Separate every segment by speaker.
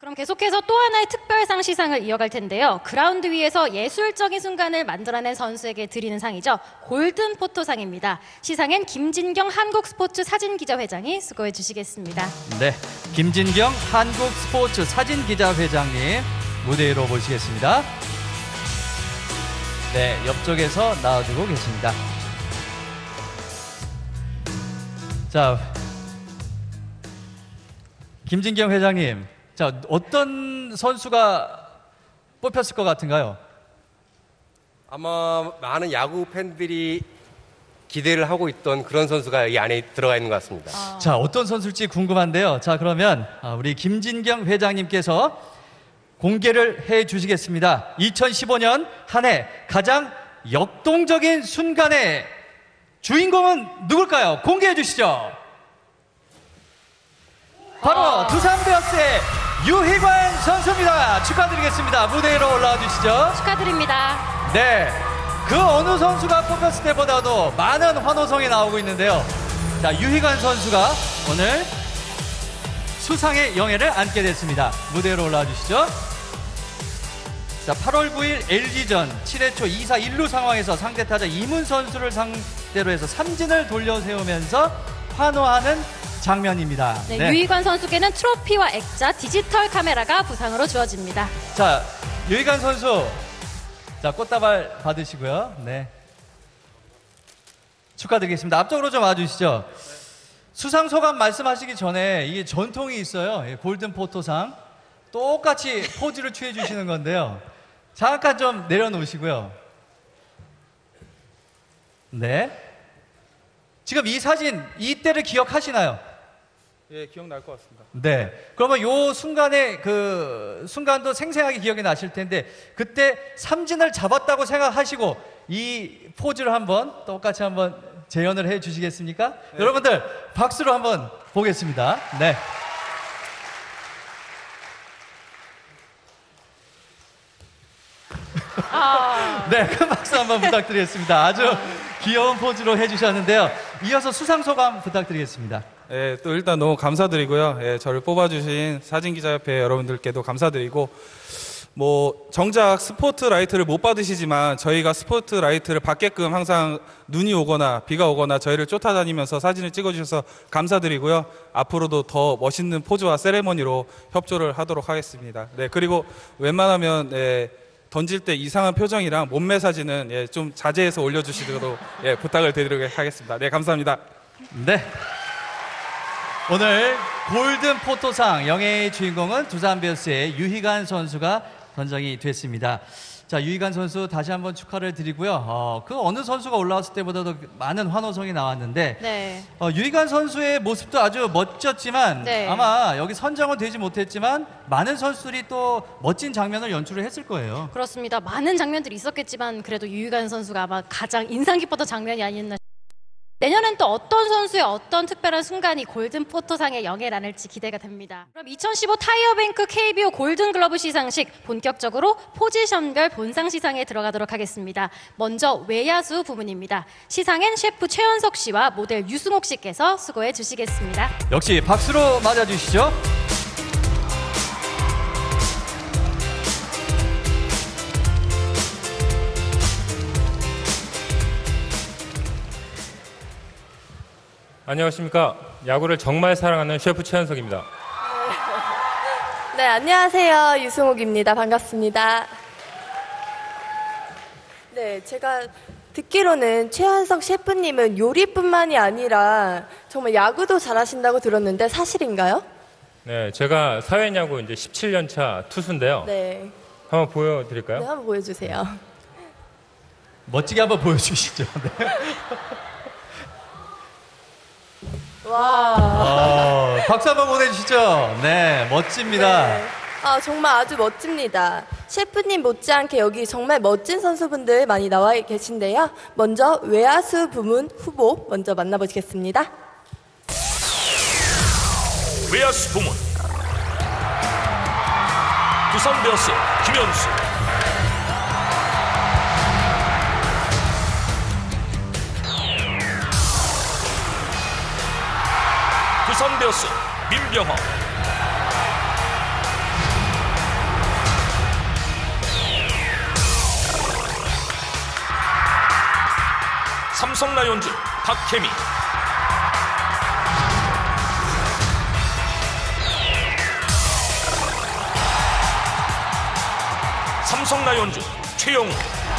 Speaker 1: 그럼 계속해서 또 하나의 특별상 시상을 이어갈 텐데요. 그라운드 위에서 예술적인 순간을 만들어낸 선수에게 드리는 상이죠. 골든 포토상입니다. 시상엔 김진경 한국스포츠 사진기자회장이 수고해 주시겠습니다.
Speaker 2: 네, 김진경 한국스포츠 사진기자회장님 무대 위로 모시겠습니다. 네, 옆쪽에서 나와주고 계십니다. 자, 김진경 회장님, 자, 어떤 선수가 뽑혔을 것 같은가요?
Speaker 3: 아마 많은 야구 팬들이 기대를 하고 있던 그런 선수가 이 안에 들어가 있는 것 같습니다.
Speaker 2: 자, 어떤 선수일지 궁금한데요. 자, 그러면 우리 김진경 회장님께서 공개를 해 주시겠습니다. 2015년 한 해 가장 역동적인 순간의 주인공은 누굴까요? 공개해 주시죠. 바로 두산 베어스의 유희관 선수입니다. 축하드리겠습니다. 무대 위로 올라와 주시죠.
Speaker 1: 축하드립니다.
Speaker 2: 네, 그 어느 선수가 뽑혔을 때보다도 많은 환호성이 나오고 있는데요. 자, 유희관 선수가 오늘 수상의 영예를 안게 됐습니다. 무대 위로 올라와 주시죠. 자, 8월 9일 LG전 7회 초 2사 1루 상황에서 상대 타자 이문 선수를 상대로 해서 삼진을 돌려세우면서 환호하는 장면입니다.
Speaker 1: 네,
Speaker 2: 네.
Speaker 1: 유희관 선수께는 트로피와 액자, 디지털 카메라가 부상으로 주어집니다.
Speaker 2: 자, 유희관 선수, 자, 꽃다발 받으시고요. 네, 축하드리겠습니다. 앞쪽으로 좀 와주시죠. 수상 소감 말씀하시기 전에 이게 전통이 있어요. 예, 골든 포토상 똑같이 포즈를 취해 주시는 건데요. 잠깐 좀 내려놓으시고요. 네, 지금 이 사진 이때를 기억하시나요?
Speaker 4: 예, 기억날 것 같습니다.
Speaker 2: 네. 그러면 요 순간에 그 순간도 생생하게 기억이 나실 텐데 그때 삼진을 잡았다고 생각하시고 이 포즈를 한번 똑같이 한번 재현을 해 주시겠습니까? 네. 여러분들 박수로 한번 보겠습니다. 네. 네, 큰 박수 한번 부탁드리겠습니다. 아주 귀여운 포즈로 해주셨는데요. 이어서 수상 소감 부탁드리겠습니다.
Speaker 4: 예, 또 일단 너무 감사드리고요. 예, 저를 뽑아주신 사진기자협회 여러분들께도 감사드리고, 뭐 정작 스포트라이트를 못 받으시지만 저희가 스포트라이트를 받게끔 항상 눈이 오거나 비가 오거나 저희를 쫓아다니면서 사진을 찍어주셔서 감사드리고요. 앞으로도 더 멋있는 포즈와 세레머니로 협조를 하도록 하겠습니다. 네, 그리고 웬만하면 던질 때 이상한 표정이랑 몸매 사진은 좀 자제해서 올려주시도록 부탁을 드리도록 하겠습니다. 네, 감사합니다.
Speaker 2: 네. 오늘 골든 포토상 영예의 주인공은 두산 베어스의 유희관 선수가 선정이 됐습니다. 자, 유희관 선수 다시 한번 축하를 드리고요. 그 어느 선수가 올라왔을 때보다도 많은 환호성이 나왔는데
Speaker 1: 네.
Speaker 2: 유희관 선수의 모습도 아주 멋졌지만
Speaker 1: 네.
Speaker 2: 아마 여기 선정은 되지 못했지만 많은 선수들이 또 멋진 장면을 연출을 했을 거예요.
Speaker 1: 그렇습니다. 많은 장면들이 있었겠지만 그래도 유희관 선수가 아마 가장 인상 깊었던 장면이 아니었나. 내년엔 또 어떤 선수의 어떤 특별한 순간이 골든 포토상의 영예를 안을지 기대가 됩니다. 그럼 2015 타이어뱅크 KBO 골든글러브 시상식 본격적으로 포지션별 본상 시상에 들어가도록 하겠습니다. 먼저 외야수 부문입니다. 시상엔 셰프 최현석 씨와 모델 유승옥 씨께서 수고해 주시겠습니다.
Speaker 2: 역시 박수로 맞아주시죠.
Speaker 5: 안녕하십니까. 야구를 정말 사랑하는 셰프 최현석입니다.
Speaker 6: 네, 안녕하세요. 유승옥입니다. 반갑습니다. 네, 제가 듣기로는 최현석 셰프님은 요리뿐만이 아니라 정말 야구도 잘하신다고 들었는데 사실인가요?
Speaker 5: 네, 제가 사회야구 이제 17년 차 투수인데요.
Speaker 6: 네.
Speaker 5: 한번 보여드릴까요?
Speaker 6: 네, 한번 보여주세요.
Speaker 2: 멋지게 한번 보여주시죠. 네.
Speaker 6: 와.
Speaker 2: 박수 한번 보내주시죠. 네, 멋집니다.
Speaker 6: 네. 정말 아주 멋집니다. 셰프님 못지않게 여기 정말 멋진 선수분들 많이 나와 계신데요. 먼저 외야수 부문 후보 먼저 만나보시겠습니다.
Speaker 7: 외야수 부문 두산 베어스 김현수, 두산 베어스 민병헌, 삼성 라이온즈 박혜미. 삼성 라이온즈 최영우.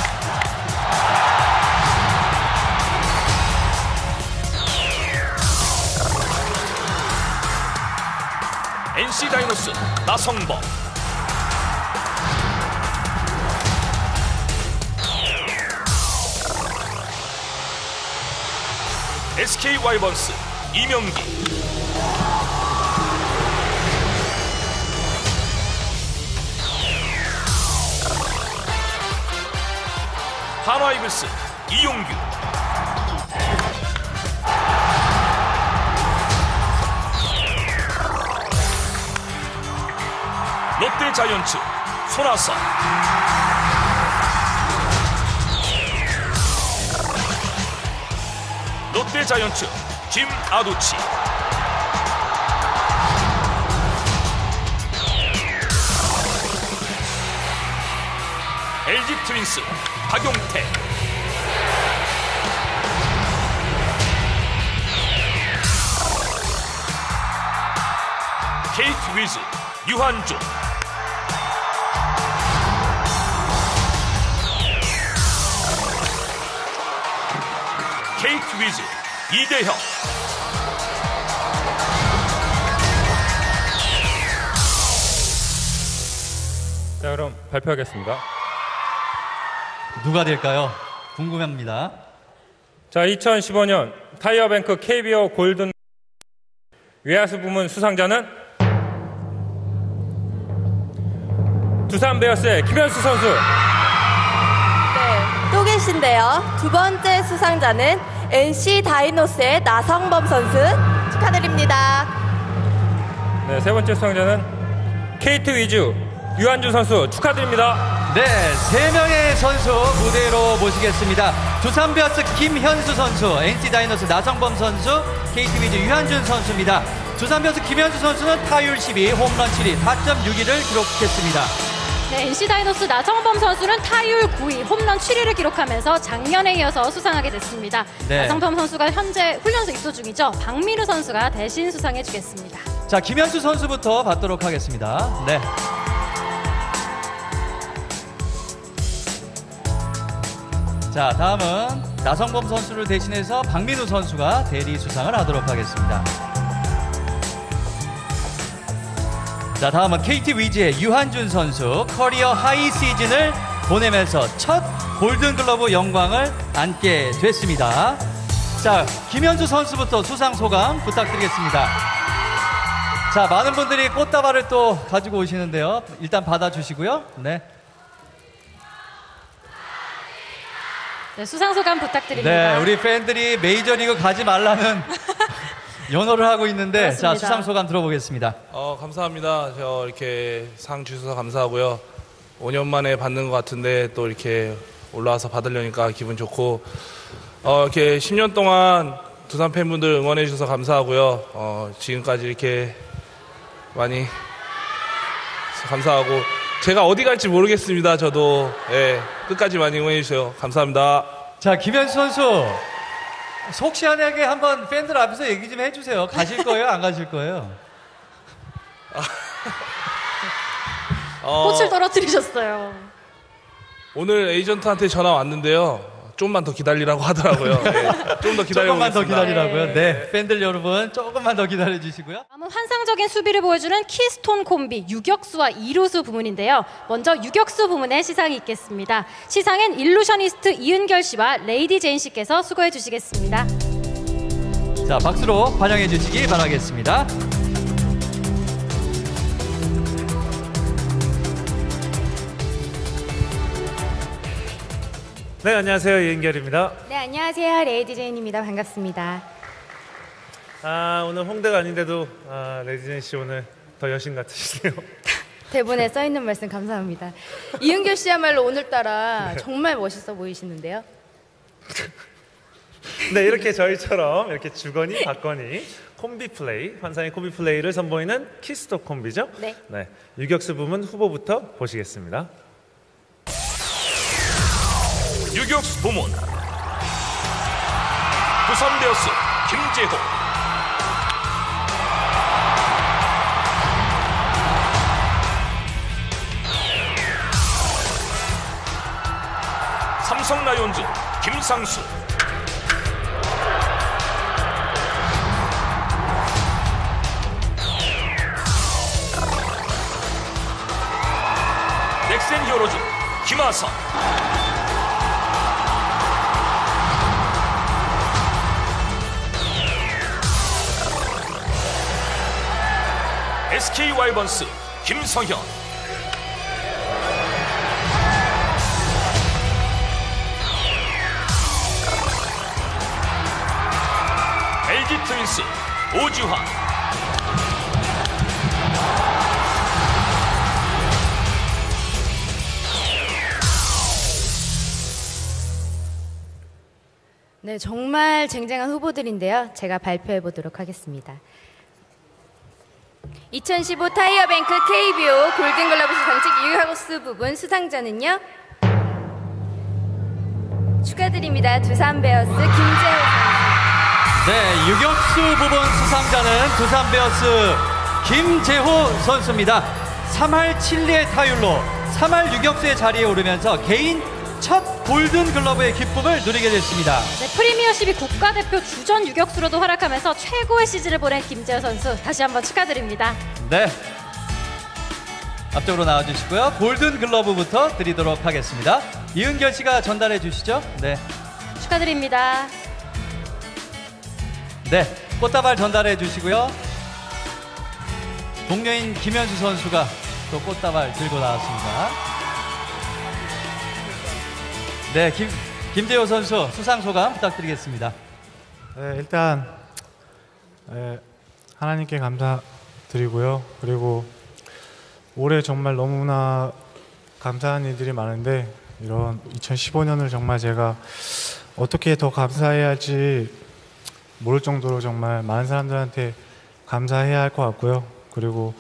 Speaker 7: NC 다이노스 나성범. SK 와이번스 이명기. 한화 이글스 이용규. 롯데 자이언츠 손아섭. 롯데 자이언츠 짐 아두치. LG 트윈스 박용태. 케이트 위즈 유한준. 케이트 위즈 이대형.
Speaker 5: 자, 그럼 발표하겠습니다.
Speaker 2: 누가 될까요? 궁금합니다.
Speaker 5: 자, 2015년 타이어뱅크 KBO 골든 외야수 부문 수상자는 두산 베어스의 김현수 선수.
Speaker 6: 네, 또 계신데요. 두 번째 수상자는 NC 다이노스의 나성범 선수 축하드립니다.
Speaker 5: 네, 세 번째 수상자는 케이트 위즈 유한준 선수 축하드립니다.
Speaker 2: 네, 3명의 선수 무대로 모시겠습니다. 두산 베어스 김현수 선수, NC 다이노스 나성범 선수, KT 위즈 유한준 선수입니다. 두산 베어스 김현수 선수는 타율 12, 홈런 7위, 4.61을 기록했습니다.
Speaker 1: 네, NC 다이노스 나성범 선수는 타율 9위, 홈런 7위를 기록하면서 작년에 이어서 수상하게 됐습니다.
Speaker 2: 네.
Speaker 1: 나성범 선수가 현재 훈련소 입소 중이죠. 박민우 선수가 대신 수상해 주겠습니다.
Speaker 2: 자, 김현수 선수부터 받도록 하겠습니다. 네. 자, 다음은 나성범 선수를 대신해서 박민우 선수가 대리 수상을 하도록 하겠습니다. 자, 다음은 KT 위즈의 유한준 선수, 커리어 하이 시즌을 보내면서 첫 골든글러브 영광을 안게 됐습니다. 자, 김현수 선수부터 수상 소감 부탁드리겠습니다. 자, 많은 분들이 꽃다발을 또 가지고 오시는데요. 일단 받아주시고요. 네.
Speaker 1: 네, 수상 소감 부탁드립니다.
Speaker 2: 네, 우리 팬들이 메이저리그 가지 말라는 연호를 하고 있는데,
Speaker 1: 그렇습니다.
Speaker 2: 자, 수상 소감 들어보겠습니다.
Speaker 4: 감사합니다. 저 이렇게 상 주셔서 감사하고요. 5년 만에 받는 것 같은데 또 이렇게 올라와서 받으려니까 기분 좋고, 이렇게 10년 동안 두산 팬분들 응원해 주셔서 감사하고요. 지금까지 이렇게 많이 감사하고, 제가 어디 갈지 모르겠습니다. 저도 끝까지 많이 응원해 주세요. 감사합니다.
Speaker 2: 자, 김현수 선수, 속 시원하게 한번 팬들 앞에서 얘기 좀 해주세요. 가실 거예요? 안 가실 거예요?
Speaker 1: 꽃을 떨어뜨리셨어요.
Speaker 4: 오늘 에이전트한테 전화 왔는데요. 좀만 더 기다리라고 하더라고요. 좀 더 기다려보겠습니다.
Speaker 2: 조금만 더 기다리라고요.
Speaker 1: 네.
Speaker 2: 네, 팬들 여러분 조금만 더 기다려주시고요.
Speaker 1: 다음은 환상적인 수비를 보여주는 키스톤 콤비 유격수와 이루수 부문인데요. 먼저 유격수 부문의 시상이 있겠습니다. 시상엔 일루셔니스트 이은결 씨와 레이디 제인 씨께서 수고해 주시겠습니다.
Speaker 2: 자, 박수로 환영해 주시기 바라겠습니다.
Speaker 8: 네, 안녕하세요. 이은결입니다.
Speaker 9: 네, 안녕하세요. 레이디 제인입니다. 반갑습니다.
Speaker 8: 오늘 홍대가 아닌데도 레지젠 씨 오늘 더 여신 같으시네요.
Speaker 9: 대본에 써있는 말씀 감사합니다. 이은결 씨야말로 오늘따라 정말 멋있어 보이시는데요.
Speaker 8: 네, 이렇게 저희처럼 이렇게 주거니 받거니 콤비 플레이, 환상의 콤비 플레이를 선보이는 키스톡 콤비죠.
Speaker 9: 네.
Speaker 8: 유격수 부문 후보부터 보시겠습니다.
Speaker 7: 유격수 부문 두산 베어스 김재호. 삼성 라이온즈 김상수. 넥센 히어로즈 김하성. SK 와이번스 김성현. LG 트윈스 오지환.
Speaker 9: 네, 정말 쟁쟁한 후보들인데요. 제가 발표해 보도록 하겠습니다. 2015 타이어뱅크 KBO 골든글러브 시상식 유효하우스 부분 수상자는요. 축하드립니다. 두산 베어스 김재호 선수.
Speaker 2: 네, 유격수 부분 수상자는 두산 베어스 김재호 선수입니다. 3할 7리의 타율로 3할 유격수의 자리에 오르면서 개인 첫 골든글러브의 기쁨을 누리게 됐습니다.
Speaker 1: 네, 프리미어십이 국가대표 주전 유격수로도 활약하면서 최고의 시즌을 보낸 김재호 선수 다시 한번 축하드립니다.
Speaker 2: 네, 앞쪽으로 나와주시고요. 골든글러브부터 드리도록 하겠습니다. 이은결 씨가 전달해 주시죠. 네,
Speaker 1: 축하드립니다.
Speaker 2: 네, 꽃다발 전달해 주시고요. 동료인 김현수 선수가 또 꽃다발 들고 나왔습니다. 네, 김재호 선수 수상 소감 부탁드리겠습니다.
Speaker 10: 네, 일단 하나님께 감사드리고요. 그리고 올해 정말 너무나 감사한 일들이 많은데 이런 2015년을 정말 제가 어떻게 더 감사해야 할지 모를 정도로 정말 많은 사람들한테 감사해야 할 것 같고요. 그리고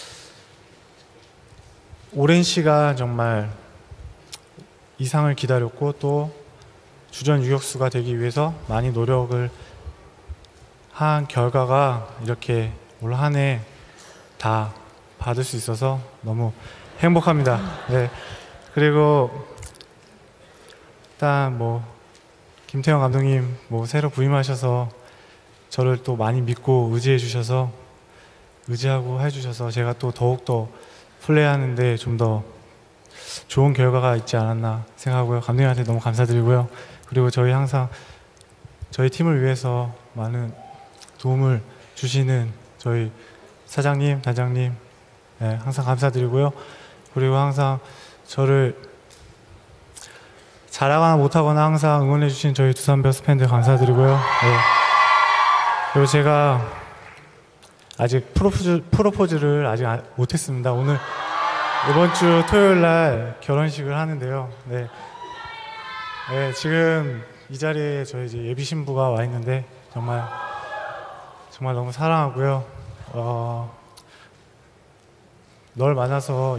Speaker 10: 오랜 시간 정말 이상을 기다렸고 또 주전 유격수가 되기 위해서 많이 노력을 한 결과가 이렇게 올 한 해 다 받을 수 있어서 너무 행복합니다. 네. 그리고 일단 뭐 김태형 감독님 뭐 새로 부임하셔서 저를 또 많이 믿고 의지하고 해주셔서 제가 또 더욱더 플레이하는데 좀 더 좋은 결과가 있지 않았나 생각하고요. 감독님한테 너무 감사드리고요. 그리고 저희 팀을 위해서 많은 도움을 주시는 저희 사장님, 단장님 네, 항상 감사드리고요. 그리고 항상 저를 잘하거나 못하거나 항상 응원해 주신 저희 두산 베어스 팬들 감사드리고요. 네. 그리고 제가 아직 프로포즈를 아직 못했습니다. 오늘 이번 주 토요일 날 결혼식을 하는데요. 네. 네, 지금 이 자리에 저희 이제 예비 신부가 와 있는데 정말 너무 사랑하고요. 널 만나서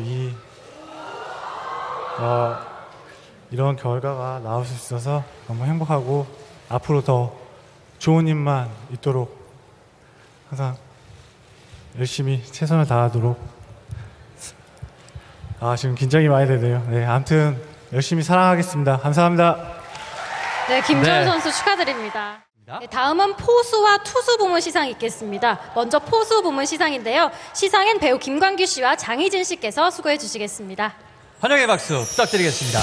Speaker 10: 이런 결과가 나올 수 있어서 너무 행복하고 앞으로 더 좋은 일만 있도록 항상 열심히 최선을 다하도록 지금 긴장이 많이 되네요. 네, 아무튼 열심히 사랑하겠습니다. 감사합니다.
Speaker 1: 네, 김재호
Speaker 2: 네.
Speaker 1: 선수 축하드립니다. 네, 다음은 포수와 투수 부문 시상이 있겠습니다. 먼저 포수 부문 시상인데요. 시상엔 배우 김광규 씨와 장희진 씨께서 수고해 주시겠습니다.
Speaker 2: 환영의 박수 부탁드리겠습니다.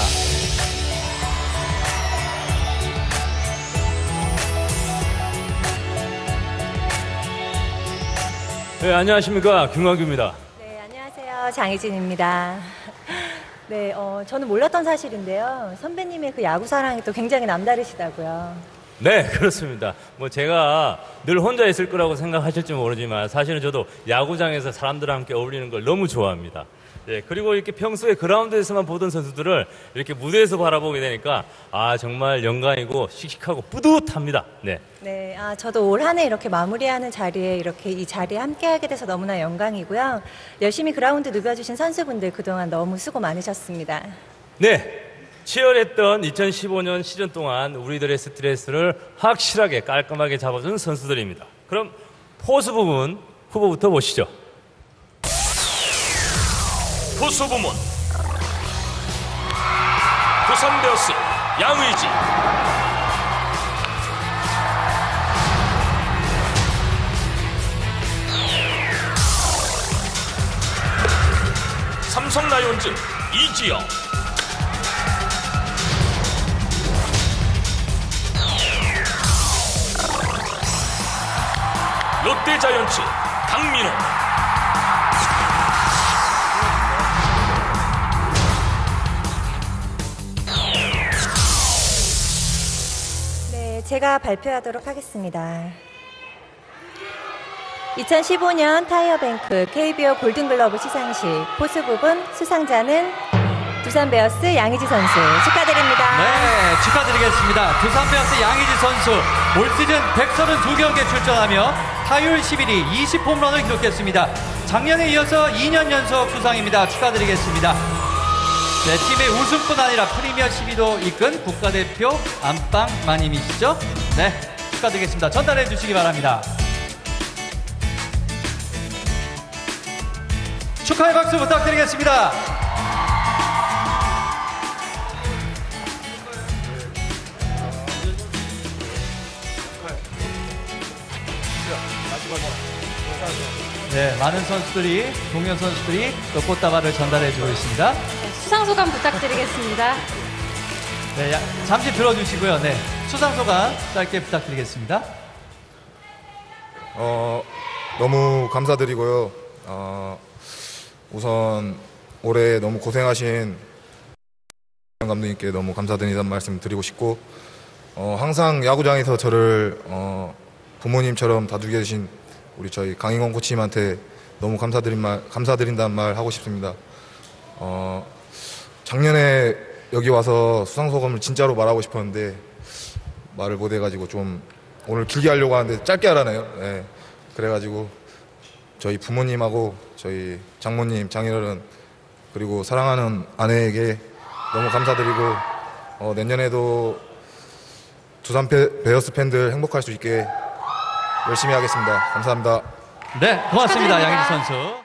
Speaker 11: 네, 안녕하십니까. 김광규입니다.
Speaker 12: 네, 안녕하세요. 장희진입니다. 네, 저는 몰랐던 사실인데요. 선배님의 그 야구 사랑이 또 굉장히 남다르시다고요.
Speaker 11: 네, 그렇습니다. 뭐 제가 늘 혼자 있을 거라고 생각하실지 모르지만 사실은 저도 야구장에서 사람들과 함께 어울리는 걸 너무 좋아합니다. 네, 그리고 이렇게 평소에 그라운드에서만 보던 선수들을 이렇게 무대에서 바라보게 되니까 정말 영광이고 씩씩하고 뿌듯합니다. 네.
Speaker 12: 네, 저도 올 한 해 이렇게 마무리하는 자리에 이렇게 이 자리에 함께하게 돼서 너무나 열심히 그라운드 누벼주신 선수분들 그동안 너무 수고 많으셨습니다.
Speaker 11: 네, 치열했던 2015년 시즌 동안 우리들의 스트레스를 확실하게 깔끔하게 잡아준 선수들입니다. 그럼 포수 부문 후보부터 보시죠.
Speaker 7: 포수 부문 두산 베어스 양의지, 삼성 라이온즈 이지영, 롯데 자이언츠 강민호,
Speaker 12: 네, 제가 발표하도록 하겠습니다. 2015년 타이어뱅크 KBO 골든글러브 시상식 포수 부분 수상자는 두산 베어스 양의지 선수 축하드립니다.
Speaker 2: 네, 축하드리겠습니다. 두산 베어스 양의지 선수 올 시즌 132경기에 출전하며 타율 11위 20홈런을 기록했습니다. 작년에 이어서 2년 연속 수상입니다. 축하드리겠습니다. 네, 팀의 우승뿐 아니라 프리미어 12도 이끈 국가대표 안방마님이시죠? 네, 축하드리겠습니다. 전달해 주시기 바랍니다. 축하의 박수 부탁드리겠습니다. 네, 많은 선수들이, 동료 선수들이 또 꽃다발을 전달해주고 있습니다.
Speaker 1: 수상 소감 부탁드리겠습니다.
Speaker 2: 네, 잠시 들어주시고요. 네, 수상 소감 짧게 부탁드리겠습니다.
Speaker 13: 너무 감사드리고요. 우선 올해 너무 고생하신 감독님께 너무 감사드린다는 말씀 드리고 싶고, 항상 야구장에서 저를 부모님처럼 다독여 주신 우리 저희 강인권 코치님한테 너무 감사드린다는 말 하고 싶습니다. 작년에 여기 와서 수상소감을 진짜로 말하고 싶었는데 말을 못 해가지고 좀 오늘 길게 하려고 하는데 짧게 하라네요. 네. 그래가지고 저희 부모님하고 저희 장모님, 장인어른 그리고 사랑하는 아내에게 너무 감사드리고 내년에도 두산 베어스 팬들 행복할 수 있게 열심히 하겠습니다. 감사합니다.
Speaker 2: 네, 고맙습니다. 양의지 선수.